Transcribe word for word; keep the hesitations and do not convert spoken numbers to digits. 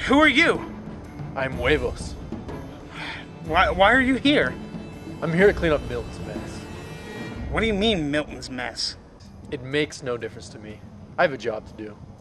Who are you? I'm Huevos. Why, why are you here? I'm here to clean up Milton's mess. What do you mean, Milton's mess? It makes no difference to me. I have a job to do.